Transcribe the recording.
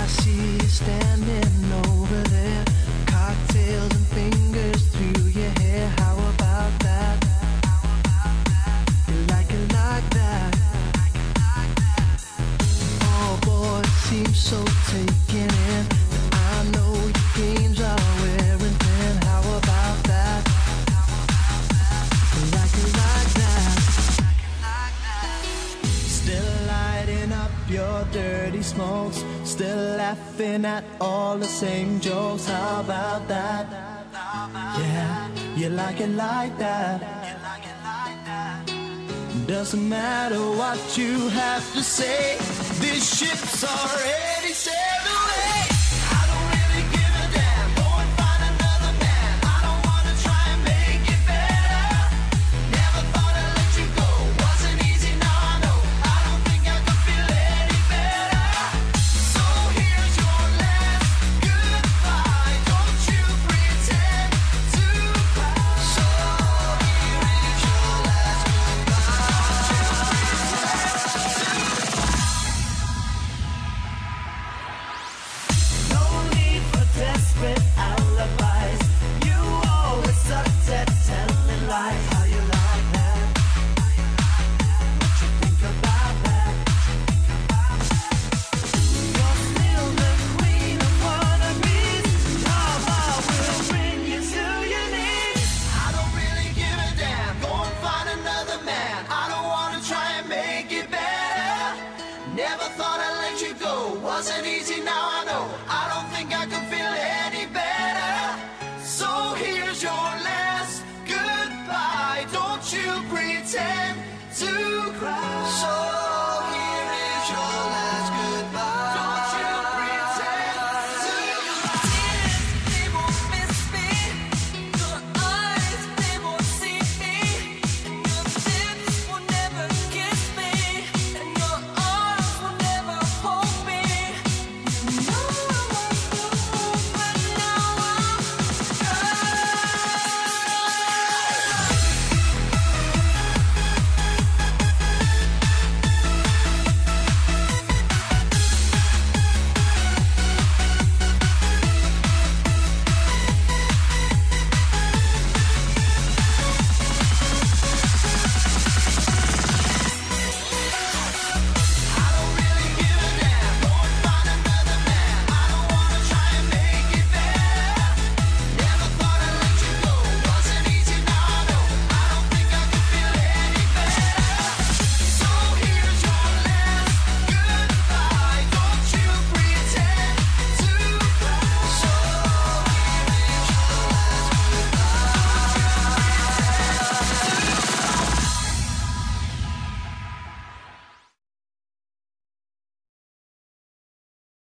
see you standing over there, cocktails and fingers through your hair. How about that? You like it like that? Oh boy, it seems so taken in. I know your games are wearing thin. How about that? You like it like that? Still lighting up your dirty smokes, still laughing at all the same jokes. How about that? Yeah, you like it like that. Doesn't matter what you have to say, this ship's already sailed.